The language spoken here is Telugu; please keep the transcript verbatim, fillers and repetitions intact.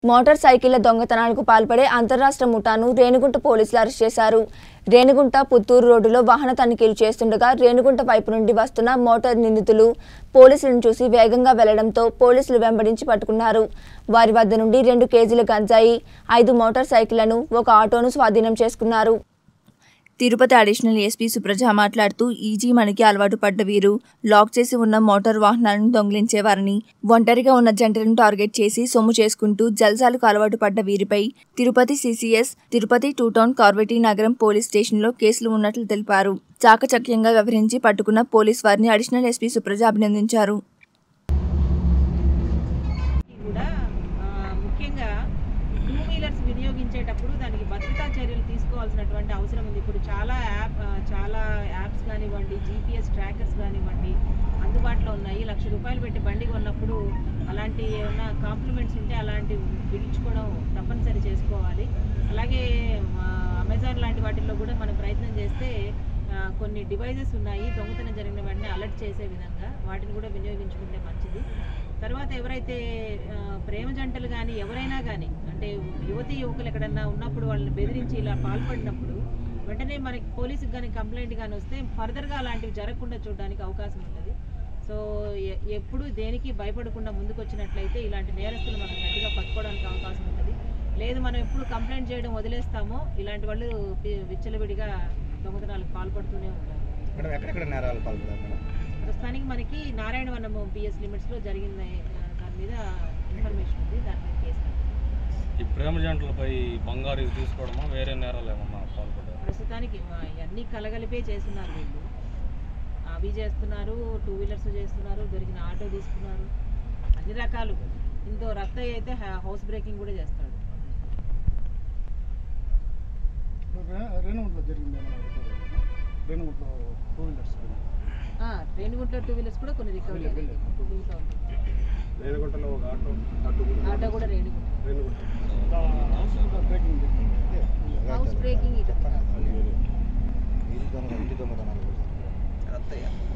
మోటార్ సైకిళ్ల దొంగతనాలకు పాల్పడే అంతర్రాష్ట్ర ముఠాను రేణిగుంట పోలీసులు అరెస్ట్ చేశారు. రేణిగుంట పుత్తూరు రోడ్డులో వాహన తనిఖీలు చేస్తుండగా రేణిగుంట వైపు నుండి వస్తున్న మోటార్ నిందితులు పోలీసులను చూసి వేగంగా వెళ్లడంతో పోలీసులు వెంబడించి పట్టుకున్నారు. వారి వద్ద నుండి రెండు కేజీల గంజాయి, ఐదు మోటార్ సైకిళ్లను, ఒక ఆటోను స్వాధీనం చేసుకున్నారు. తిరుపతి అడిషనల్ ఎస్పీ సుప్రజ మాట్లాడుతూ ఈజీ మనకి అలవాటు పడ్డ వీరు లాక్ చేసి ఉన్న మోటార్ వాహనాలను దొంగిలించేవారని, ఒంటరిగా ఉన్న జంటలను టార్గెట్ చేసి సొమ్ము చేసుకుంటూ జల్సాలకు అలవాటు పడ్డ వీరిపై Tirupati CCS, Tirupati two town Karvetinagaram police స్టేషన్లో కేసులు ఉన్నట్లు తెలిపారు. చాకచక్యంగా వ్యవహరించి పట్టుకున్న పోలీస్ వారిని అడిషనల్ ఎస్పీ సుప్రజ అభినందించారు. వినియోగించేటప్పుడు దానికి భద్రతా చర్యలు తీసుకోవాల్సినటువంటి అవసరం ఉంది. ఇప్పుడు చాలా యాప్ చాలా యాప్స్ కానివ్వండి, జీపీఎస్ ట్రాకర్స్ కానివ్వండి అందుబాటులో ఉన్నాయి. లక్ష రూపాయలు పెట్టి బండి కొన్నప్పుడు అలాంటి ఏమన్నా కాంప్లిమెంట్స్ ఉంటే అలాంటి పిలుచుకోవడం తప్పనిసరి చేసుకోవాలి. అలాగే అమెజాన్ లాంటి వాటిల్లో కూడా మనం ప్రయత్నం చేస్తే కొన్ని డివైజెస్ ఉన్నాయి దొంగతనం జరిగిన వెంటనే అలర్ట్ చేసే విధంగా, వాటిని కూడా వినియోగించుకుంటే మంచిది. తర్వాత ఎవరైతే ప్రేమ జంటలు కానీ ఎవరైనా కానీ అంటే యువతీ యువకులు ఎక్కడన్నా ఉన్నప్పుడు వాళ్ళని బెదిరించి ఇలా పాల్పడినప్పుడు వెంటనే మనకి పోలీసుకి కానీ కంప్లైంట్ కానీ వస్తే ఫర్దర్గా అలాంటివి జరగకుండా చూడడానికి అవకాశం ఉంటుంది. సో ఎప్పుడు దేనికి భయపడకుండా ముందుకు వచ్చినట్లయితే ఇలాంటి నేరస్తులు మనం గట్టిగా పట్టుకోవడానికి అవకాశం ఉంటుంది. లేదు మనం ఎప్పుడు కంప్లైంట్ చేయడం వదిలేస్తామో ఇలాంటి వాళ్ళు విచ్చలవిడిగా దొంగతనాలకు పాల్పడుతూనే ఉంటారు. ప్రస్తుతానికి మనకి నారాయణవనం పిఎస్ లిమిట్స్లో జరిగిన దాని మీద ఇన్ఫర్మేషన్ ఉంది. దాని మీద కేసు ఈ ప్రేమ జంటలపై బంగారు తీసుకోవడమా వేరే నేరాలు ఏమన్నా పాల్పడ్డారు? ప్రస్తుతానికి అన్నీ కలగలిపే చేస్తున్నారు వీళ్ళు. అవి చేస్తున్నారు, టూ వీలర్స్ చేస్తున్నారు, దొరికిన ఆటో తీసుకున్నారు, అన్ని రకాలు. ఇంతో రత్త అయితే హౌస్ బ్రేకింగ్ కూడా చేస్తాడు. రేణిగుంటలో టూ వీలర్స్ రేణిగుంటలో టూ వీలర్స్ కూడా కొన్ని రికవరీ ఆటో కూడా రేణిగుంట హౌస్ బ్రేకింగ్